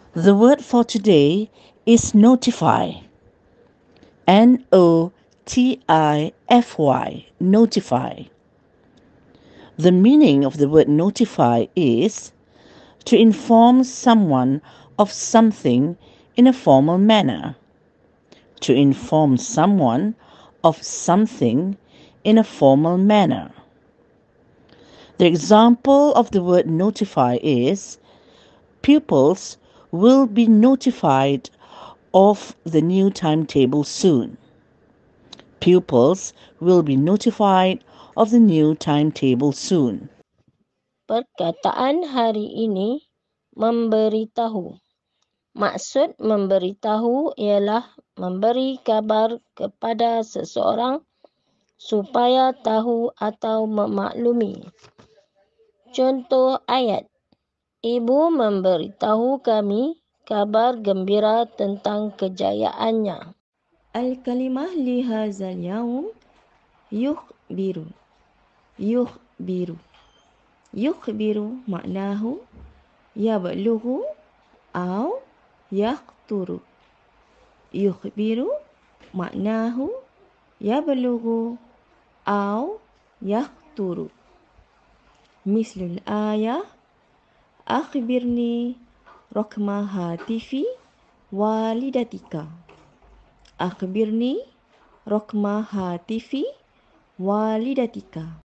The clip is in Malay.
The word for today is notify. Notify. Notify. The meaning of the word notify is to inform someone of something in a formal manner. To inform someone of something in a formal manner. The example of the word notify is pupils will be notified of the new timetable soon. Pupils will be notified of the new timetable soon. Perkataan hari ini memberitahu. Maksud memberitahu ialah memberi kabar kepada seseorang supaya tahu atau memaklumi. Contoh ayat. Ibu memberitahu kami kabar gembira tentang kejayaannya. الكلمة لهذا اليوم يخبر. يخبر. يخبر معناه يبلغ أو يخطر. يخبر معناه يبلغ أو يخطر. مثل الآية أخبرني رقم هاتف والدتك. أخبرني رقم هاتف والدتك.